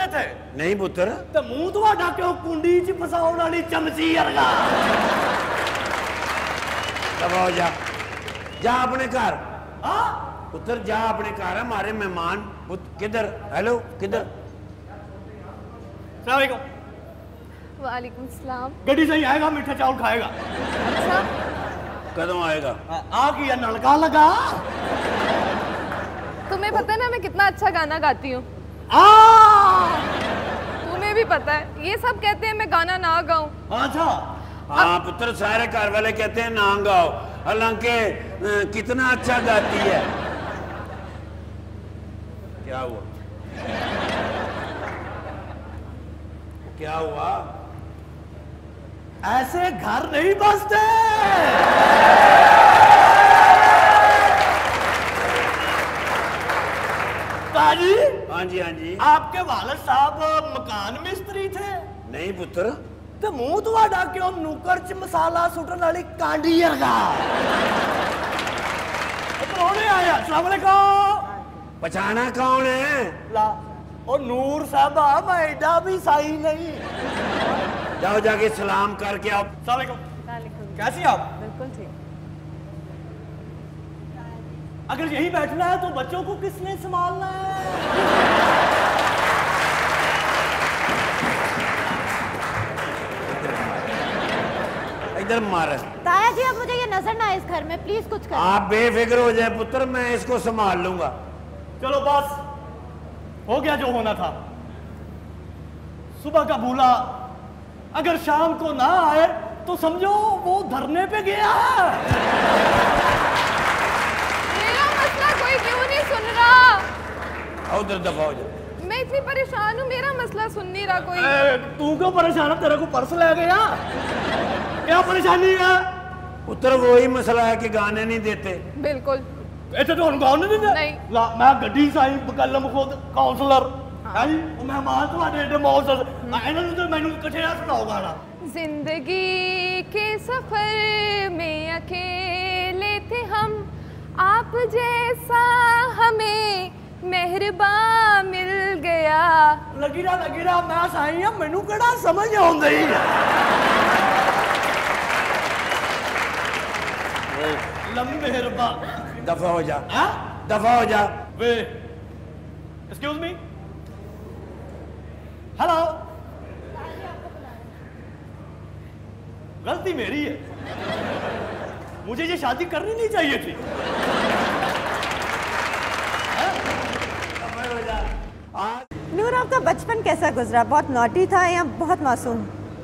थे? नहीं पुत्र। तो मुंह ਤੁਹਾਡਾ क्यों कुंडी च फसाउण वाली चमची वर्गा? दबा हो जा, जा अपने घर। हाँ पुत्र जा अपने घर, हमारे मेहमान। किधर? हेलो किधर? सलाम अलैकुम। वालेकुम सलाम। गड्डी से ही आएगा, मीठा चावल खाएगा। अच्छा कदम आएगा? आ गया, नलका लगा। तुम्हें पता है ना मैं कितना अच्छा गाना गाती हूँ? तुम्हें भी पता है। ये सब कहते हैं मैं गाना ना गाऊं। अच्छा हाँ पुत्र, सारे घर वाले कहते हैं ना गाओ, हालांकि कितना अच्छा गाती है। क्या हुआ? क्या हुआ? ऐसे घर नहीं बसते। ताजी। हाँ जी हाँ जी। आपके वालिद साहब मकान मिस्त्री थे? नहीं पुत्र। तो मुंह ਤੁਹਾਡਾ क्यों नूकर च मसाला सुटन वाली कांडी वर्गा? कौन आया? अस्सलाम वालेकुम। पछाना कौन है? ला ओ नूर साहब, मैं एडा भी सही नहीं। जाओ जाके सलाम करके आओ। अस्सलाम वालेकुम। वालेकुम। कैसी आप? बिल्कुल ठीक। अगर यही बैठना है तो बच्चों को किसने संभालना है? इधर मार। ताया जी अब मुझे ये नजर ना आए इस घर में, प्लीज कुछ करें। आप बेफिक्र हो जाए पुत्र, मैं इसको संभाल लूंगा। चलो बस हो गया जो होना था। सुबह का भूला अगर शाम को ना आए तो समझो वो धरने पे गया है। मेरा मसला कोई क्यों नहीं सुन रहा? आओ उधर दफा हो जाए। मैं इतनी परेशान हूँ, मेरा मसला सुन नहीं रहा कोई। तू क्यों परेशान है? तेरे को पर्स ले गया? क्या परेशानी है? पुत्र वही मसला है कि गाने नहीं देते। बिल्कुल। इतने तो गाँव नहीं देते? नहीं। ला मैं गड्डी साई बकलम खुद काउंसलर है जी, मैं मां तुम्हारे एडे मौज इन्होंने तो मैंने कठे सुनाओ गाना। जिंदगी के सफर में अकेले थे हम, आप जैसा हमें मेहरबान मिल गया। लगी रहा मैं साई हां, मैनू केड़ा समझ आउंदी लम्बी मेहरबान। दफा हो जा। हाँ? दफा हो जा। वे एक्सक्यूज मी, हेलो। गलती मेरी है, मुझे ये शादी करनी नहीं चाहिए थी। नूर आपका बचपन कैसा गुजरा? बहुत नॉटी था या बहुत मासूम?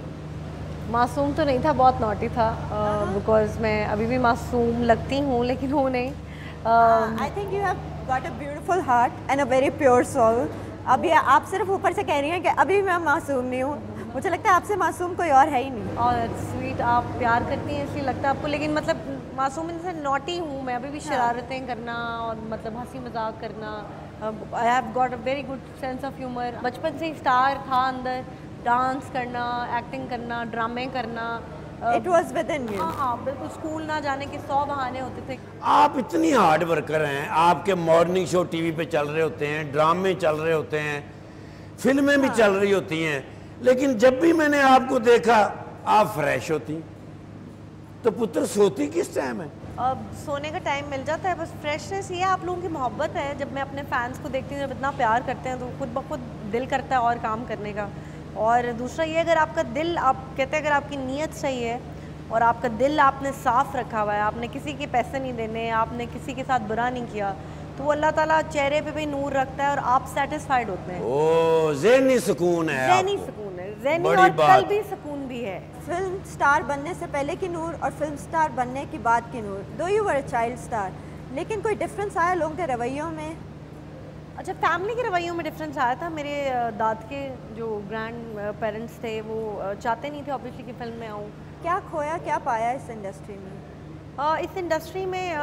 मासूम तो नहीं था, बहुत नॉटी था। बिकॉज मैं अभी भी मासूम लगती हूँ लेकिन हूँ नहीं। I think you have got a beautiful heart and a very pure soul. अभी आप सिर्फ ऊपर से कह रही हैं कि अभी मैं मासूम नहीं हूँ, मुझे लगता है आपसे मासूम कोई और है ही नहीं। और स्वीट, आप प्यार करती हैं इसलिए लगता है आपको, लेकिन मतलब मासूम से नॉटी हूँ मैं अभी भी। शरारतें करना और मतलब हंसी मजाक करना। I have got a very good sense of humour. बचपन से ही स्टार था अंदर, डांस करना, एक्टिंग करना, ड्रामे करना। It was within you. हाँ बिल्कुल। स्कूल ना जाने के 100 बहाने होते थे। आप इतनी हार्ड वर्कर हैं, आपके मॉर्निंग शो टीवी पे चल रहे होते हैं, ड्रामे चल रहे होते हैं, फिल्में भी चल रही होती हैं, लेकिन जब भी मैंने आपको देखा आप फ्रेश होती। तो पुत्र सोती किस टाइम है? अब सोने का टाइम मिल जाता है, बस फ्रेशनेस ये आप लोगों की मोहब्बत है। जब मैं अपने फैंस को देखती हूँ, जब इतना प्यार करते हैं तो खुद ब खुद दिल करता है और काम करने का। और दूसरा ये, अगर आपका दिल, आप कहते हैं अगर आपकी नीयत सही है और आपका दिल आपने साफ़ रखा हुआ है, आपने किसी के पैसे नहीं देने, आपने किसी के साथ बुरा नहीं किया, तो वो अल्लाह ताला चेहरे पे भी नूर रखता है और आप सेटिस्फाइड होते हैं। ओ ज़हनी सुकून है। ज़हनी सुकून है, ज़हनी और कल्बी सुकून भी है। फिल्म स्टार बनने से पहले की नूर और फिल्म स्टार बनने के बाद की Noor, though you were a child star, लेकिन कोई डिफरेंस आया लोगों के रवैयों में? अच्छा, फैमिली के रवैयों में डिफरेंस आया था। मेरे दाद के जो ग्रैंड पेरेंट्स थे वो चाहते नहीं थे ऑब्वियसली कि फिल्म में आऊँ। क्या खोया क्या पाया इस इंडस्ट्री में? इस इंडस्ट्री में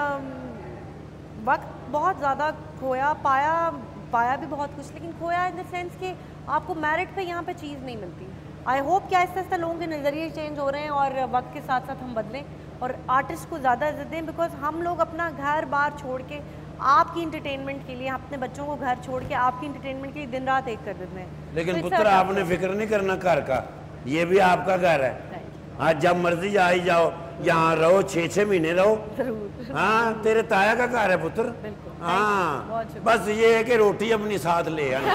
वक्त बहुत ज़्यादा खोया, पाया भी बहुत कुछ, लेकिन खोया इन द सेंस कि आपको मेरिट पे यहाँ पे चीज़ नहीं मिलती। आई होप कि आहिस्ता आहिस्ता लोगों के नज़रिए चेंज हो रहे हैं और वक्त के साथ साथ हम बदलें और आर्टिस्ट को ज़्यादा इज्जत दें, बिकॉज हम लोग अपना घर बार छोड़ के आपकी इंटरटेनमेंट के लिए अपने बच्चों को घर छोड़ के आपकी इंटरटेनमेंट के लिए दिन रात एक कर देते हैं। लेकिन तो पुत्र आपने फिक्र नहीं करना घर का, ये भी आपका घर है। हाँ, जब मर्जी आ ही जाओ, यहाँ रहो, 6-6 महीने रहो। जरूर। हाँ, तेरे ताया का घर है पुत्र। बिल्कुल। हाँ, बहुत शुक्रिया। बस ये है कि रोटी अपनी साथ ले आना।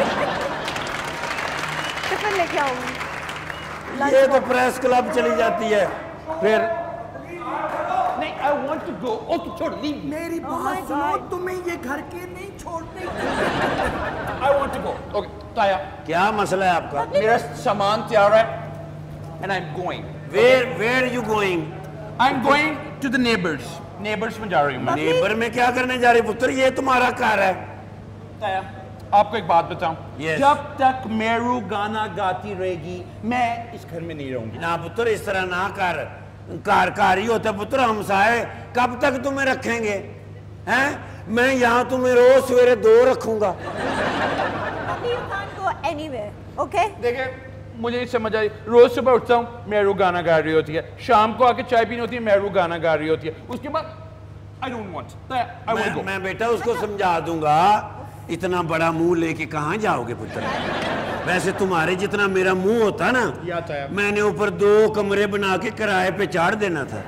टिफिन लेके आऊंगी। ये तो प्रेस क्लब चली जाती है फिर। नहीं, I want to go. Okay, छोड़, लीव। मेरी बात सुनो, तुम्हें ये घर के नहीं छोड़ने। I want to go. Okay, ताया, क्या मसला है आपका? मेरा सामान तैयार है and I am going. Where you going? I am going to the neighbours. Neighbours में जा रही हूँ मैं। नेबर में क्या करने जा रही पुत्र? ये तुम्हारा घर है। ताया, आपको एक बात बताऊं, Yes. जब तक मेरू गाना गाती रहेगी मैं इस घर में नहीं रहूंगी। ना पुत्र, इस तरह ना कर। कार ही होता पुत्र, हमसाए कब तक तुम्हें रखेंगे? हैं? मैं यहाँ तुम्हें रोज सवेरे 2 रखूंगा। You can't go anywhere, okay? देखिए, मुझे नहीं समझ आई, रोज सुबह उठता हूँ मेरू गाना गा रही होती है, शाम को आके चाय पीनी होती है मेरू गाना गा रही होती है, उसके बाद आई डोंट वांट। मैं बेटा उसको समझा दूंगा। इतना बड़ा मुंह लेके कहाँ जाओगे पुत्र? वैसे तुम्हारे जितना मेरा मुंह होता ना, याद आया। मैंने ऊपर 2 कमरे बना के किराए पे चाड़ देना था।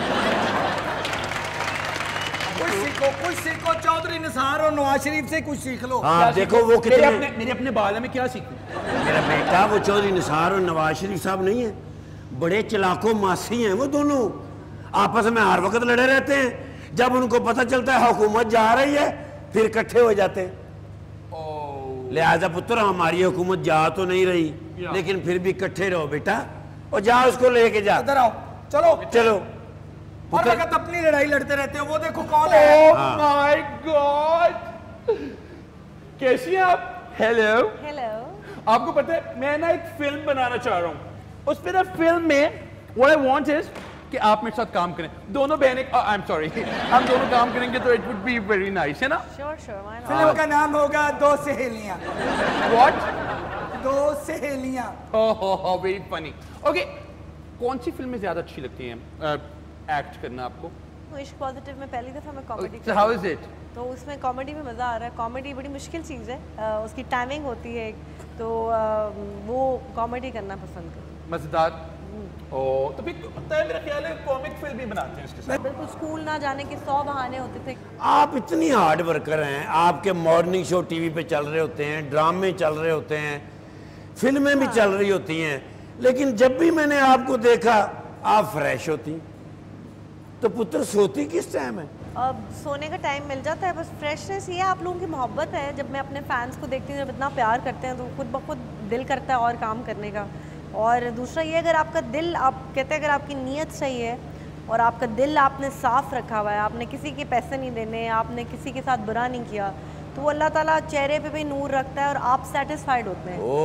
कुछ सीखो चौधरी निसार और नवाज शरीफ से कुछ सीख लो। हाँ, देखो वो कितने। मेरे अपने बाल में क्या सीखूं? मेरा बेटा वो चौधरी निसार और नवाज शरीफ साहब नहीं है, बड़े चलाको मासी हैं वो दोनों। आपस में हर वक्त लड़े रहते हैं। जब उनको पता चलता है हुकूमत जा रही है, फिर इकट्ठे हो जाते हैं। लिहाजा पुत्र, हमारी हुकूमत जा तो नहीं रही, लेकिन फिर भी इकट्ठे रहो बेटा, और जा उसको लेके जा। इधर आओ, चलो चलो हर पुत्र। वक्त अपनी लड़ाई लड़ते रहते हो। वो देखो कौन है। ओह माय गॉड, कैसी हैं आप? हेलो। हेलो। आपको पता है मैं ना एक फिल्म बनाना चाह रहा हूँ। उस फिर फिल्म में व्हाट आई वांट इज कि आप मेरे साथ काम करें, दोनों बहनें। आई एम सॉरी, हम दोनों काम करेंगे तो it would be very nice, है ना? Sure sure, why not? Film का नाम होगा 2 सहेलियां। व्हाट? 2 सहेलियां। Oh very funny. ओके, कौन सी फिल्में ज्यादा अच्छी लगती हैं एक्ट करना आपको? इश्क पॉजिटिव में पहली दफा मैं comedy So how is it? तो उसमें कॉमेडी में मज़ा आ रहा है। कॉमेडी बड़ी मुश्किल चीज़ है, उसकी टाइमिंग होती है, तो वो कॉमेडी करना पसंद करूँ। मजेदार। ओ तो फिर मेरा ख्याल है कॉमिक फिल्म भी बनाते हैं इसके साथ। बिल्कुल, स्कूल ना जाने के 100 बहाने होते थे। आप इतनी हार्ड वर्कर हैं, आपके मॉर्निंग शो टीवी पे चल रहे होते हैं, ड्रामे चल रहे होते हैं, फिल्में भी चल रही होती हैं, लेकिन जब भी मैंने आपको देखा आप फ्रेश होती। तो पुत्र सोती किस टाइम है? अब सोने का टाइम मिल जाता है, बस फ्रेशनेस ये है, आप लोगों की मोहब्बत है। जब मैं अपने फैंस को देखती हूँ, जब इतना प्यार करते हैं, तो खुद ब खुद दिल करता है और काम करने का। और दूसरा ये, अगर आपका दिल, आप कहते हैं अगर आपकी नीयत सही है और आपका दिल आपने साफ़ रखा हुआ है, आपने किसी के पैसे नहीं देने, आपने किसी के साथ बुरा नहीं किया, तो वो अल्लाह ताला चेहरे पे भी नूर रखता है और आप सेटिस्फाइड होते हैं।